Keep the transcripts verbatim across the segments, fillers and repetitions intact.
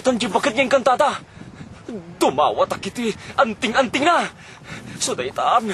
Kalibutan di bakit niyang kantada. Dumawa takiti, anting-anting na. Sudaitan.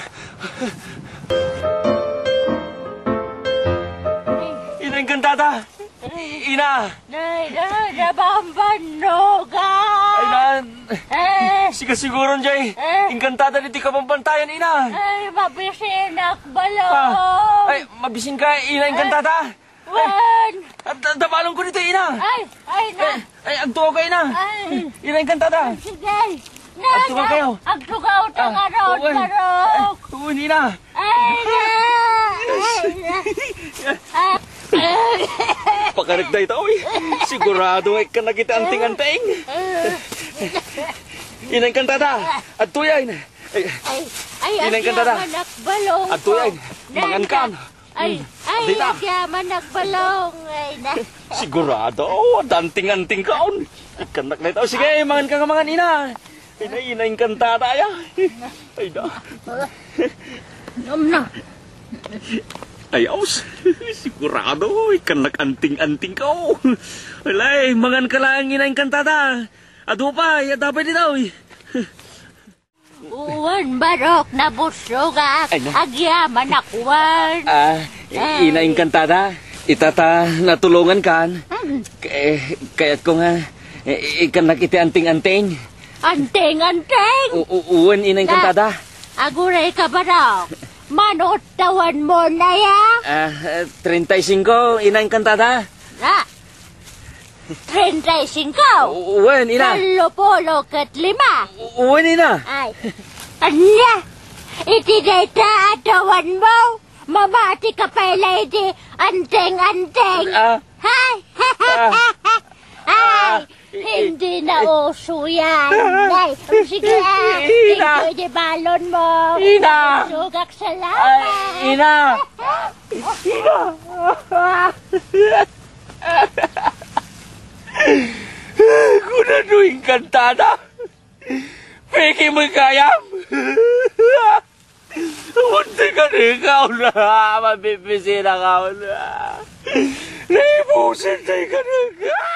Ina yung kantada. Ina. Nay, nay, nabambanog Ay na. Eh, Siga siguro jay. Eh. Inkantada ni ti ka pampantayan, ina. ay, mabisinak balong. Ah, ay, mabisin ka, ina yung kantada. Wan. At dabalong ko dito, ina. Ay, ay, na. Ay, ay, agtuwa ka, ina. Ay, Ina yung kantada. sige. Na, Agtuwa kayo. Agtugaw ng arot, uwan. marok. Ay, uwan, ina. Ay, na. Ay, na. Ay, Pakaragday tao, eh. Sigurado ay ka nakita anting-anting. Ina yung kantada. At tuyay na. Ay, ay, ay, Inang kantada. agyaman balong. at tuyay. Mangan kan. Ay, ay, Dita. agyaman balong. Ay, na. Sigurado, oh, danting-anting kaon. Ikanak na ito. Sige, mangan ka nga mangan, ina. Ina, ina yung kantada, ya. Ay, da. Nom na. Ay, aus. Sigurado, ikanak anting-anting ka, oh. Walay, mangan ka lang, ina yung kantada. Ado pa, yatapay din daw, eh. Uwan, barok na busog ah. Ay, na. Agyaman akwan. Ah, ina yung kantada. Itata, natulungan kan. Kaya, kaya ko nga, eh, ikanak iti anting-anting. Anteng, anteng. Uwan, ina yung kantada. Aguray ka barok. Manot tawan mo na ya. Ah, thirty-five, ina yung kantada. Na. Trentay singkaw. Uwan, ina. Kalupolo kat lima. Uwan, ina. Ay. Anya. Iti data atawan mo. Mamati ka pala iti anteng, anteng. Ah, Hay! Ay! Hindi na uso yan. Ay, sige ah. Ina. Ito yung balon mo. Ina. Sugak sa Ay, laman. ina. Ina. Kuna doing kantada. Peki mo kayam. Munti ka rin ikaw na. Mabibisi na ka na. Naibusin tayo ka na.